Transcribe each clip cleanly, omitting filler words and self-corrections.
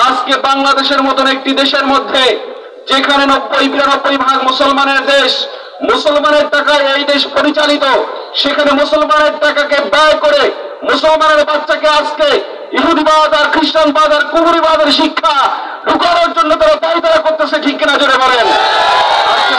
আজকে বাংলাদেশের মতন একটি দেশের মধ্যে যেখানে 90-92% মুসলমানের দেশ, মুসলমানের টাকায় এই দেশ পরিচালিত, সেখানে মুসলমানের টাকাকে ব্যয় করে মুসলমানের বাচ্চাকে আজকে ইহুদিবাদ আর খ্রিস্টানবাদ আর কুফরিবাদের শিক্ষা ঢুকানোর জন্য তারা পায়তারা করতেছে, ঠিক কিনা জোরে বলেন। আজকে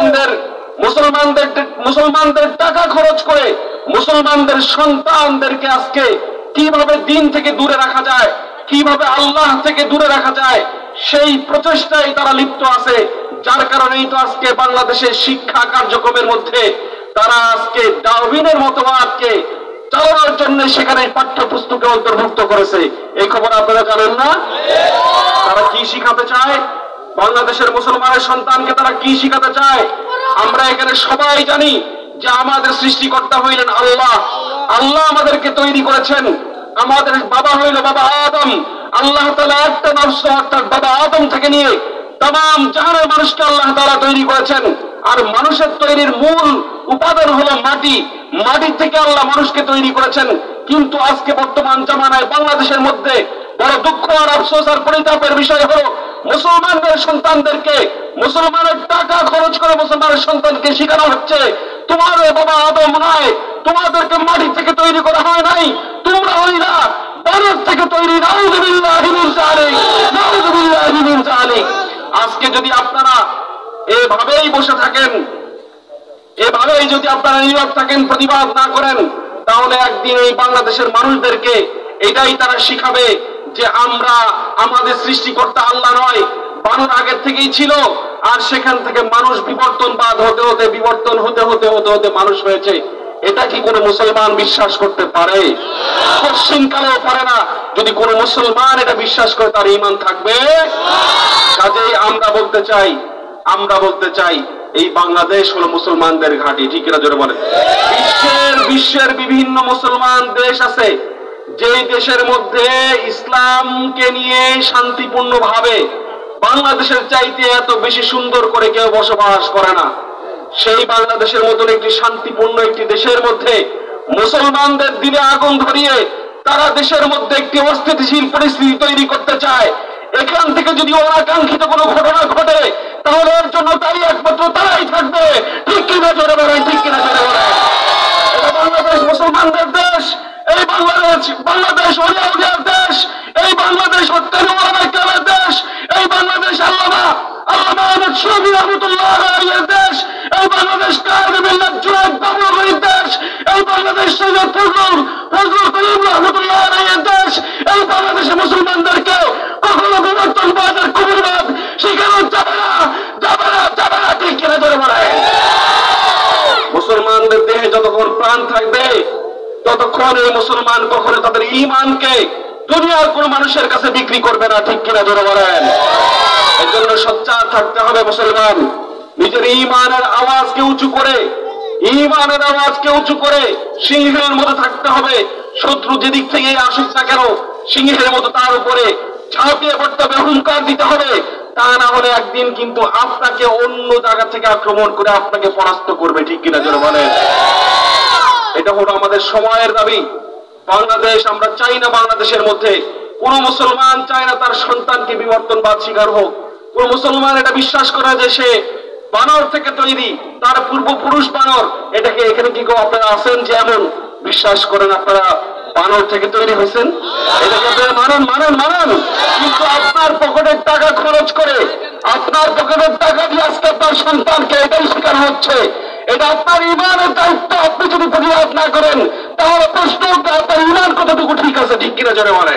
মুসলমানদের টাকা খরচ করে মুসলমানদের সন্তানদেরকে আজকে কিভাবে দিন থেকে দূরে রাখা যায়, কিভাবে আল্লাহ থেকে দূরে রাখা যায়, সেই প্রচেষ্টায় তারা লিপ্ত আছে। যার কারণেই তো আজকে বাংলাদেশের শিক্ষা কার্যক্রমের মধ্যে তারা আজকে ডারউইনের মতবাদকে চালানোর জন্য সেখানে পাঠ্যপুস্তকে অন্তর্ভুক্ত করেছে। এই খবর আপনারা জানেন না? তারা কি শিখাতে চায় বাংলাদেশের মুসলমানের সন্তানকে? তারা কি শিখাতে চায়? আমরা এখানে সবাই জানি যে আমাদের সৃষ্টিকর্তা হইলেন আল্লাহ। আল্লাহ আমাদেরকে তৈরি করেছেন। আমাদের বাবা হইল বাবা আদম। আল্লাহ তাআলা একটা নফস অর্থাৎ বাবা আদম থেকে নিয়ে तमाम জাহানের মানুষকে আল্লাহ তাআলা তৈরি করেছেন। আর মানুষের তৈরির মূল উপাদান হলো মাটি। মাটি থেকে আল্লাহ মানুষকে তৈরি করেছেন। কিন্তু আজকে বর্তমান জামানায় বাংলাদেশের মধ্যে বড় দুঃখ আর আফসোস আর পরিতাপের বিষয় হলো মুসলমানদের সন্তানদেরকে মুসলমানের টাকা খরচ করে মুসলমানের সন্তানকে শেখানো হচ্ছে তোমার বাবা আদম নয়, তোমাদেরকে মাটি থেকে তৈরি করা হয় নাই, তোমরা হইলা বানর থেকে তৈরি। নাউযুবিল্লাহি মিন যালিক, নাউযুবিল্লাহি মিন যালিক। আজকে যদি আপনারা এভাবেই বসে থাকেন, এভাবেই যদি আপনারা নীরব থাকেন, প্রতিবাদ না করেন, তাহলে একদিন এই বাংলাদেশের মানুষদেরকে এটাই তারা শিখাবে যে আমরা আমাদের সৃষ্টিকর্তা আল্লাহ নয়, বানর আগের থেকেই ছিল। আর সেখান থেকে মানুষ বিবর্তনবাদ হতে হতে বিবর্তন হতে হতে হতে হতে মানুষ হয়েছে। এটা কি কোনো মুসলমান বিশ্বাস করতে পারে? পশ্চিমকালেও পারে না। যদি কোনো মুসলমান এটা বিশ্বাস করে তার ঈমান থাকবে? কাজেই আমরা বলতে চাই এই বাংলাদেশ হলো মুসলমানদের ঘাঁটি, ঠিক না জোরে বলেন। বিশ্বের বিভিন্ন মুসলমান দেশ আছে, যেই দেশের মধ্যে ইসলামকে নিয়ে শান্তিপূর্ণ ভাবে বাংলাদেশের চাইতে এত বেশি সুন্দর করে কেউ বসবাস করে না। সেই বাংলাদেশের মতন একটি শান্তিপূর্ণ একটি দেশের মধ্যে মুসলমানদের দিলে আগুন ধরিয়ে তারা দেশের মধ্যে একটি অস্থিতিশীল পরিস্থিতি তৈরি করতে চায়। এখান থেকে যদি অনাকাঙ্ক্ষিত কোনো ঘটনা ঘটে তাহলে এর জন্য দায়ী একমাত্র তারাই থাকবে, ঠিক কিনা জোরে বলেন, ঠিক কিনা জোরে বলেন। এটা বাংলাদেশ মুসলমানদের দেশ, এই বাংলাদেশ ওলিয়াউলিয়ার দেশ, এই বাংলাদেশ হত্যার দেশ, এই বাংলাদেশ আল্লামা আহমদ শফি রহমাতুল্লাহ আলাইহির দেশ, এই বাংলাদেশ কায়েদ মিল্লাত জুনায়েদ বাবুর দেশ, এই বাংলাদেশ সৈয়দ ফজলুল করিম রহমাতুল্লাহ আলাইহির দেশ। এই বাংলাদেশের মুসলমানদেরকে কখনো বিবর্তনবাদ আর কুফরবাদ শেখানো যাবে না, যাবে না, যাবে না, ঠিক কিনা জোরে বলেন। মুসলমানদের দেহে যতক্ষণ প্রাণ থাকবে ততক্ষণ এই মুসলমান কখনো তাদের ঈমানকে দুনিয়ার কোন মানুষের কাছে বিক্রি করবে না, ঠিক কিনা জোরে বলেন। এর জন্য সোচ্চার থাকতে হবে মুসলমান। নিজের ঈমানের আওয়াজকে উঁচু করে, ঈমানের আওয়াজকে উঁচু করে সিংহের মতো থাকতে হবে। শত্রু যেদিক থেকে আসুক না কেন সিংহের মতো তার উপরে ঝাঁপিয়ে পড়তে হবে, হুঙ্কার দিতে হবে। তা না হলে একদিন কিন্তু আপনাকে অন্য জায়গা থেকে আক্রমণ করে আপনাকে পরাস্ত করবে, ঠিক কিনা জোরে বলেন। এটা হলো আমাদের সময়ের দাবি। বাংলাদেশ আমরা চাই না, বাংলাদেশের মধ্যে কোন মুসলমান চায় না তার সন্তানকে বিবর্তনবাদ শিকার হোক। কোন মুসলমান এটা বিশ্বাস করে যে সে বানর থেকে তৈরি, তার পূর্বপুরুষ বানর। এটাকে এখানে কি কেউ আপনারা আছেন যে এমন বিশ্বাস করেন আপনারা বানর থেকে তৈরি হয়েছেন? এটাকে আপনারা মানেন। কিন্তু আপনার পকেটের টাকা খরচ করে, আপনার পকেটের টাকা দিয়ে আজকে আপনার সন্তানকে এটাই শেখানো হচ্ছে। এটা আপনার ঈমানের দায়িত্ব। আপনি যদি প্রতিবাদ না করেন তাহলে প্রশ্ন আপনার ঈমান কতটুকু ঠিক আছে, ঠিক কিনা জোরে বলেন।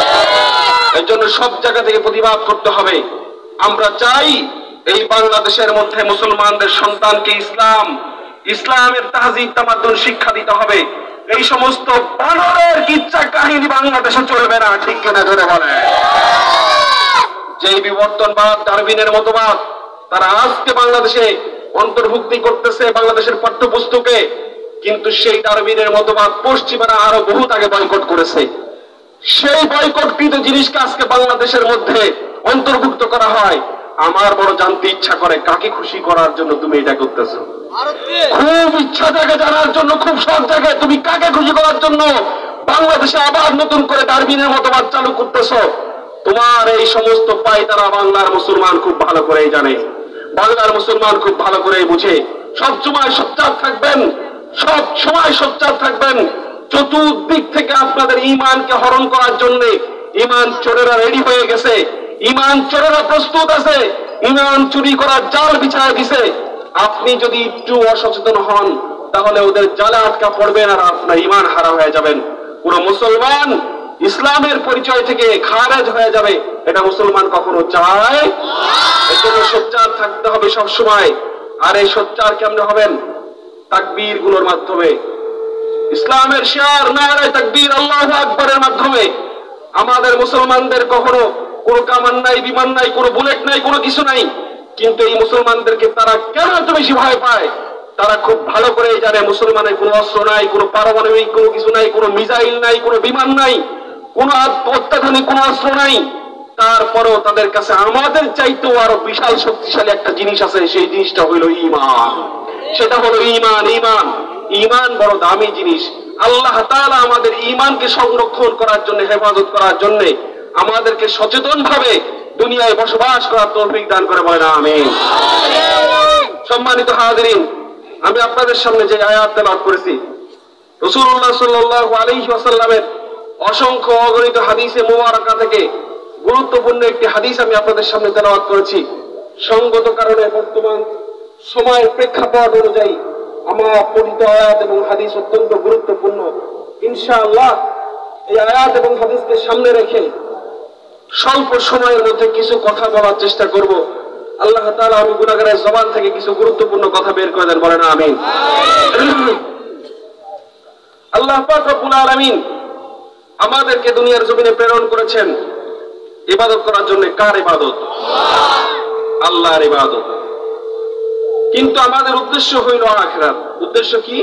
এর জন্য সব জায়গা থেকে প্রতিবাদ করতে হবে। আমরা চাই এই বাংলাদেশের মধ্যে মুসলমানদের সন্তানকে ইসলামের তাহজিব তামাদ্দুন শিক্ষা দিতে হবে। এই সমস্ত বানরের কিচ্ছা কাহিনী বাংলাদেশে চলবে না, ঠিক কিনা জোরে বলেন। যেই বিবর্তনবাদ ডারউইনের মতবাদ তারা আজকে বাংলাদেশে অন্তর্ভুক্তি করতেছে বাংলাদেশের পাঠ্যপুস্তকে, কিন্তু সেই ডারউইনের মতবাদ পশ্চিমারা আরো বহুত আগে বয়কট করেছে। সেই বয়কটকৃত জিনিসকে আজকে বাংলাদেশের মধ্যে অন্তর্ভুক্ত করা হয়। আমার বড় জানতে ইচ্ছা করে কাকে খুশি করার জন্য তুমি এটা করতেছো। খুব ইচ্ছা থাকে জানার জন্য, খুব শখ থাকে তুমি কাকে খুশি করার জন্য বাংলাদেশে আবার নতুন করে ডারউইনের মতবাদ চালু করতেছো। তোমার এই সমস্ত পায়তারা বাংলার মুসলমান খুব ভালো করেই জানে, বাংলার মুসলমান খুব ভালো করেই বুঝে। সব সময় সোচ্চার থাকবেন, সব সময় সোচ্চার থাকবেন। চতুর্দিক থেকে আপনাদের ঈমানকে হরণ করার জন্য ঈমান চোরেরা রেডি হয়ে গেছে, ঈমান চোরেরা প্রস্তুত আছে, ঈমান চুরি করার জাল বিছায় দিছে। আপনি যদি একটু অসচেতন হন তাহলে ওদের জালে আটকা পড়বেন আর আপনার ঈমান হারা হয়ে যাবেন। পুরো মুসলমান ইসলামের পরিচয় থেকে খারেজ হয়ে যাবে, এটা মুসলমান কখনো চায়? এর জন্য সোচ্চার থাকতে হবে সব সময়। আর এই সোচ্চার কেমনে হবেন? তাকবীর গুলোর মাধ্যমে, ইসলামের শিয়ার নারে তাকবীর আল্লাহু আকবারের মাধ্যমে। আমাদের মুসলমানদের কখনো কোনো কামান নাই, বিমান নাই, কোনো বুলেট নাই, কোনো কিছু নাই, কিন্তু এই মুসলমানদেরকে তারা কেন এত বেশি ভয় পায়? তারা খুব ভালো করে জানে মুসলমানের কোনো অস্ত্র নাই, কোনো পারমাণবিক কোনো কিছু নাই, কোনো মিসাইল নাই, কোনো বিমান নাই, কোনো অত্যাধুনিক কোনো অস্ত্র নাই। তারপরেও তাদের কাছে আমাদের চাইতেও আরো বিশাল শক্তিশালী একটা জিনিস আছে, সেই জিনিসটা হইল ঈমান। সেটা হলো ঈমান। ঈমান ঈমান বড় দামি জিনিস। আল্লাহ তাআলা আমাদের ঈমানকে সংরক্ষণ করার জন্য, হেফাজত করার জন্য আমাদেরকে সচেতন ভাবে দুনিয়ায় বসবাস করার তৌফিক দান করে, বলেন আমিন। সম্মানিত হাজিরিন, আমি আপনাদের সামনে যে আয়াত তেলাওয়াত করেছি, রাসূলুল্লাহ সাল্লাল্লাহু আলাইহি ওয়াসাল্লামের অসংখ্য অগণিত হাদিসে মুবারাকা থেকে গুরুত্বপূর্ণ একটি হাদিস আমি আপনাদের সামনে তেলাওয়াত করেছি। সঙ্গত কারণে বর্তমান সময়ের প্রেক্ষাপট অনুযায়ী আমার পঠিত আয়াত এবং হাদিস অত্যন্ত গুরুত্বপূর্ণ। ইনশাআল্লাহ এই আয়াত এবং হাদিসকে সামনে রেখে স্বল্প সময়ের মধ্যে কিছু কথা বলার চেষ্টা করব। আল্লাহ তাআলা আমি গুনাহগারের জবান থেকে কিছু গুরুত্বপূর্ণ কথা বের করে দেন, বলেন আমিন। আল্লাহ পাক রব্বুল আলামিন আমাদেরকে দুনিয়ার জমিনে প্রেরণ করেছেন ইবাদত করার জন্য। কার ইবাদত? আল্লাহর ইবাদত। কিন্তু আমাদের উদ্দেশ্য হইল আখিরাত। উদ্দেশ্য কি?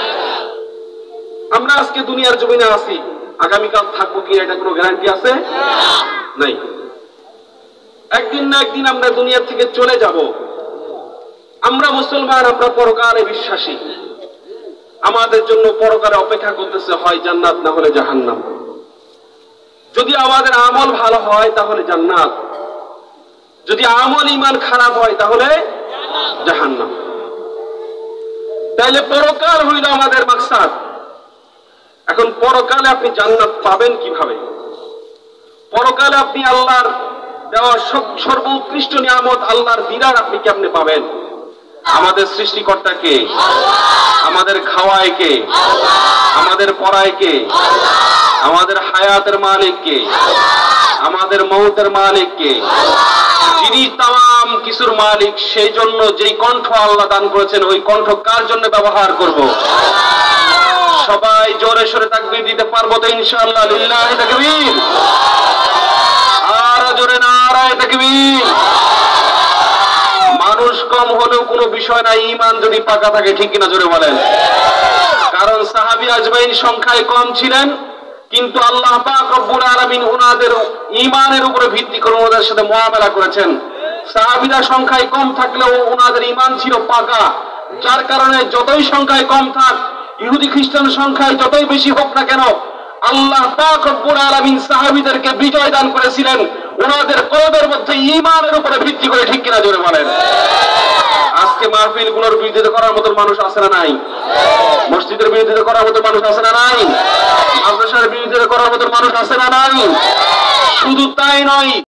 আমরা আজকে দুনিয়ার জমিনে আছি, আগামীকাল থাকবো কি এটা কোনো গ্যারান্টি আছে? নাই। একদিন না একদিন আমরা দুনিয়া থেকে চলে যাব। আমরা মুসলমান, আমরা পরকালে বিশ্বাসী। আমাদের জন্য পরকালে অপেক্ষা করতেছে হয় জান্নাত না হলে জাহান্নাম। যদি আমাদের আমল ভালো হয় তাহলে জান্নাত, যদি আমল ঈমান খারাপ হয় তাহলে জাহান্নাম। তাইলে পরকাল হইল আমাদের মাকসাদ। এখন পরকালে আপনি জান্নাত পাবেন কিভাবে? পরকালে আপনি আল্লাহর দেওয়া সর্বোৎকৃষ্ট নিয়ামত, আল্লাহর দিদার আপনি কেমনে পাবেন? আমাদের সৃষ্টিকর্তা কে? আমাদের খাওয়ায় কে? আমাদের পড়ায় কে? আমাদের হায়াতের মালিক কে? আমাদের মৌতের মালিক কে? যিনি তাম কিছুর মালিক, সেই জন্য যেই কণ্ঠ আল্লাহ দান করেছেন ওই কণ্ঠ কার জন্য ব্যবহার করব? সবাই জোরে সোরে তাকবীর দিতে পারবো তো ইনশাআল্লাহ? লিল্লাহি তাকবীর। আর জোরে নারায়ে তাকবীর। মানুষ কম হলেও কোনো বিষয় না, ঈমান যদি পাকা থাকে, ঠিক কিনা জোরে বলেন? কারণ সাহাবী আজমাইন সংখ্যায় কম ছিলেন, কিন্তু আল্লাহ পাক রব্বুল আলামিন ওনাদের ঈমানের উপরে ভিত্তি করে ওনাদের সাথে মুআমালা করেছেন। সাহাবীরা সংখ্যায় কম থাকলেও ওনাদের ঈমান ছিল পাকা, যার কারণে যতই সংখ্যায় কম থাক, ইহুদি খ্রিস্টান সংখ্যায় যতই বেশি হোক না কেন, আল্লাহ পাক রব্বুল আলামিন সাহাবীদেরকে বিজয় দান করেছিলেন ওনাদের কলবের মধ্যে ঈমানের উপরে ভিত্তি করে, ঠিক কিনা জোরে বলেন? আজকে মাহফিল গুলোর বিরোধিতা করার মতো মানুষ আছে না নাই? মসজিদের বিরোধিতা করার মতো মানুষ আছে না নাই? মাদ্রাসার বিরোধিতা করার মতো মানুষ আছে না নাই? শুধু তাই নয়,